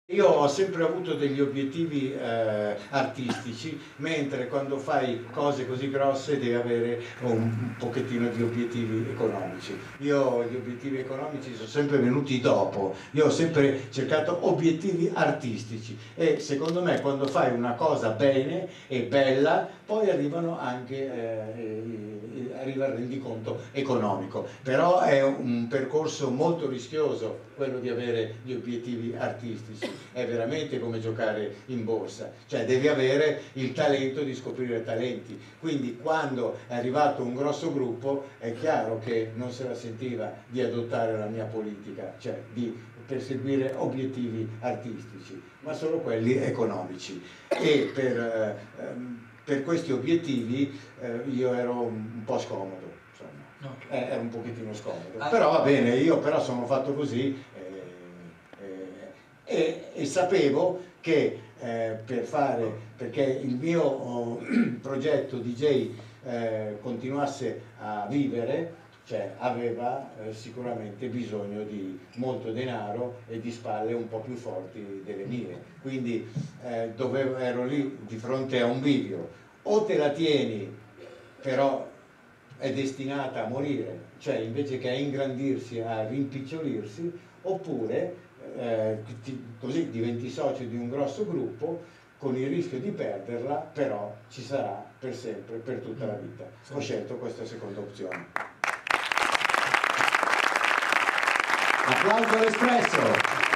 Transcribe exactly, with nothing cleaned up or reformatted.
Io ho sempre avuto degli obiettivi eh, artistici, mentre quando fai cose così grosse devi avere un, un pochettino di obiettivi economici. Io gli obiettivi economici sono sempre venuti dopo, io ho sempre cercato obiettivi artistici e secondo me quando fai una cosa bene e bella poi arrivano anche, eh, arriva il rendiconto economico, però è un percorso molto rischioso quello di avere gli obiettivi artistici. È veramente come giocare in borsa, cioè devi avere il talento di scoprire talenti, quindi quando è arrivato un grosso gruppo è chiaro che non se la sentiva di adottare la mia politica, cioè di perseguire obiettivi artistici, ma solo quelli economici e per, eh, per questi obiettivi eh, io ero un po' scomodo, insomma, okay. eh, ero un pochettino scomodo, ah, però va bene, io però sono fatto così. E, e sapevo che eh, per fare, perché il mio oh, progetto D J eh, continuasse a vivere, cioè aveva eh, sicuramente bisogno di molto denaro e di spalle un po' più forti delle mie, quindi eh, dovevo, ero lì di fronte a un bivio: o te la tieni però è destinata a morire, cioè invece che a ingrandirsi, a rimpicciolirsi, oppure Eh, ti, così diventi socio di un grosso gruppo con il rischio di perderla, però ci sarà per sempre, per tutta la vita. Ho scelto questa seconda opzione. Applauso all'Espresso!